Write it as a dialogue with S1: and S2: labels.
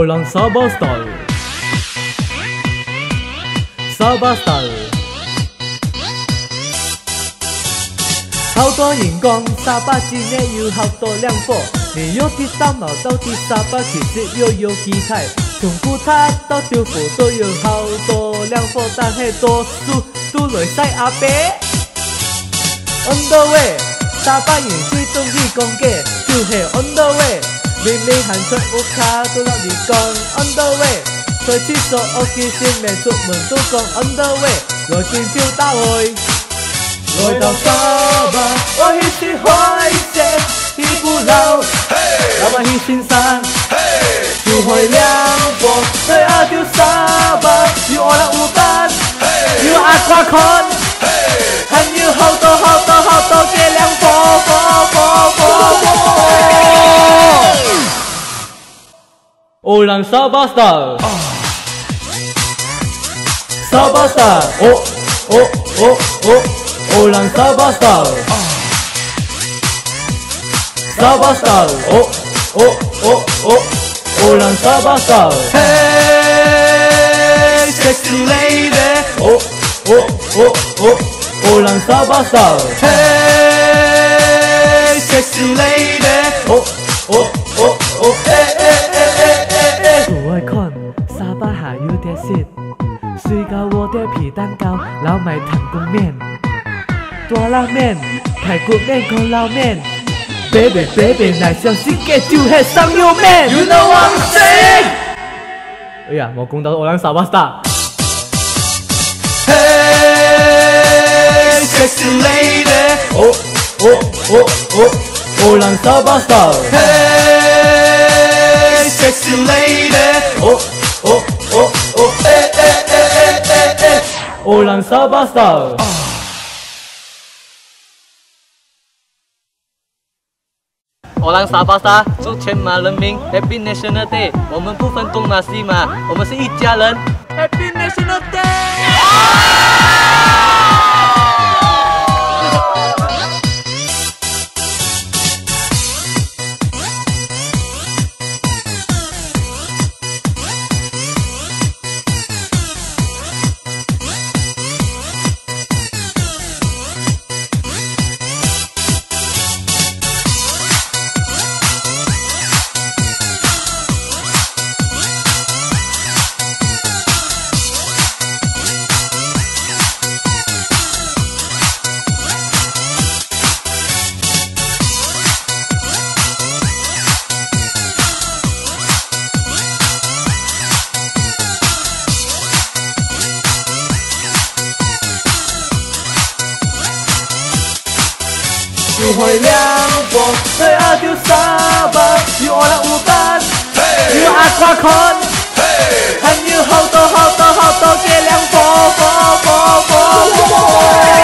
S1: 人沙巴 style， 沙巴 style。好多人讲沙巴境内有好多亮货，你有啲大毛到啲沙巴其实又有机态，从古塔到雕佛都有好多亮货，但系多数都来晒阿伯。On the way， 沙巴人最中意讲嘅就系 on the way， 明明行出屋卡都落嚟讲 on the way， 在厕所屋企先未出门都讲 on the way， 来見招打會。來到沙巴，我去吃海鮮，去鼓樓，老闆去新山，就會亮貨。在阿條沙巴，有我的舞伴，有阿瓜坤，還有好多好多好多嘅亮貨。歐陽沙巴 style， 沙巴 style， 歐陽沙巴 style， 沙巴 style， 歐陽沙巴 style。Hey sexy lady， 歐陽沙巴 style。Hey sexy lady， 我愛看沙巴還有點shit，睡覺我的皮蛋糕，老買糖公麵。大拉麵、排骨麵、乾撈麵 ，baby 奶小食嘅就係生肉麵。You know what I'm saying？ 哎呀，我講到歐陽沙巴 style。Hey sexy lady， 歐陽沙巴 style。Hey sexy lady， 歐陽沙巴 style。歐陽沙巴沙，祝全馬人民 Happy National Day！ 我們不分東馬西馬，我們是一家人。Happy National Day！ 就會亮貨，在阿條沙巴，有我的舞伴，有阿瓜坤，還有好多好多好多嘅亮貨。